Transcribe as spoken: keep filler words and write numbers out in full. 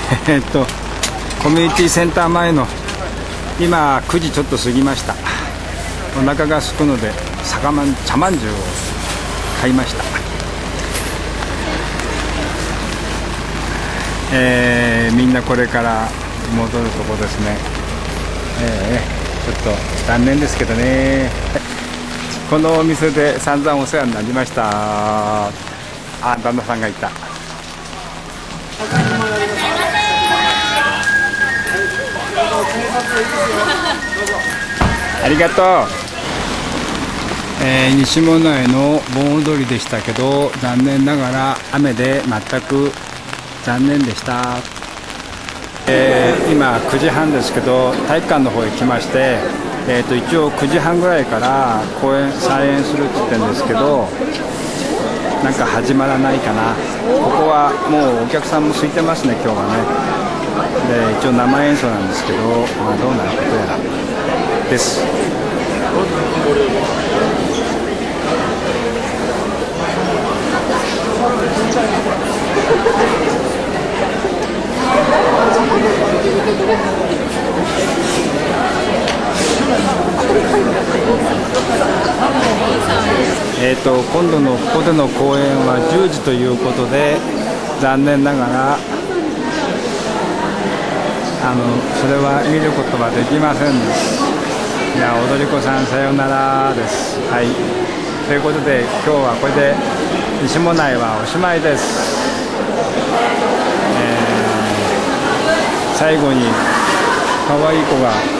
えっとコミュニティセンター前の今くじちょっと過ぎました。お腹が空くので酒まん茶まんじゅうを買いました。えー、みんなこれから戻るとこですね。えー、ちょっと残念ですけどね。このお店で散々お世話になりました。あ、旦那さんがいた。ありがとう。えー、西馬音内の盆踊りでしたけど、残念ながら雨で全く残念でした。えー、今くじはんですけど、体育館の方へ来まして、えー、と一応くじはんぐらいから公演再演するって言ってるんですけど、なんか始まらないかな。ここはもうお客さんも空いてますね、今日はね。で一応生演奏なんですけど、まあ、どうなることやらです。えーと今度のここでの公演はじゅうじということで、残念ながらあのそれは見ることはできませんです。いや、踊り子さんさようならです。はい、ということで今日はこれで西馬音内はおしまいです。えー、最後に可愛い子が